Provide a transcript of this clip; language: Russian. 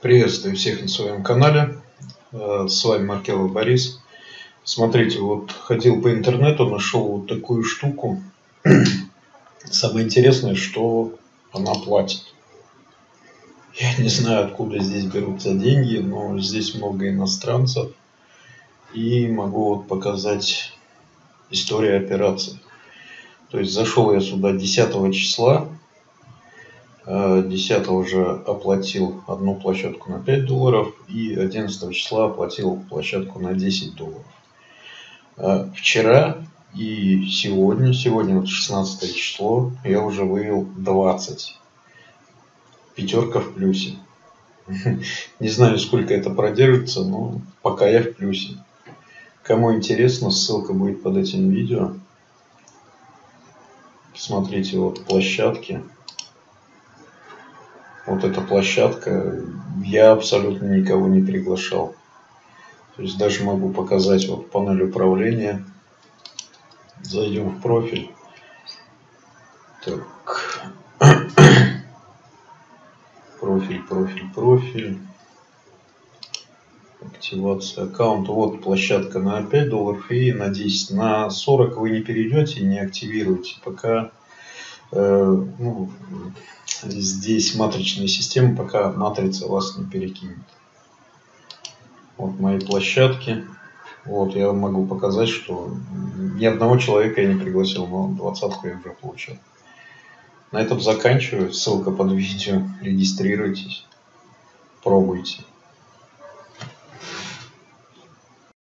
Приветствую всех на своем канале. С вами Маркелов Борис. Смотрите, вот ходил по интернету, нашел вот такую штуку. Самое интересное, что она платит. Я не знаю, откуда здесь берутся деньги, но здесь много иностранцев. И могу вот показать историю операций. То есть зашел я сюда 10 числа. 10 же оплатил одну площадку на $5 и 11 числа оплатил площадку на $10. Вчера и сегодня вот 16 число, я уже вывел 20. Пятерка в плюсе. Не знаю, сколько это продержится, но пока я в плюсе. Кому интересно, ссылка будет под этим видео. Смотрите, вот площадки. Вот эта площадка, я абсолютно никого не приглашал. То есть даже могу показать вот панель управления. Зайдем в профиль. Так. Профиль. Активация аккаунта. Вот площадка на $5 и на 10. На 40 вы не перейдете и не активируете, пока здесь матричная система, пока матрица вас не перекинет. Вот мои площадки. Вот я могу показать, что ни одного человека я не пригласил, но 20-ку я уже получил. На этом заканчиваю. Ссылка под видео. Регистрируйтесь. Пробуйте.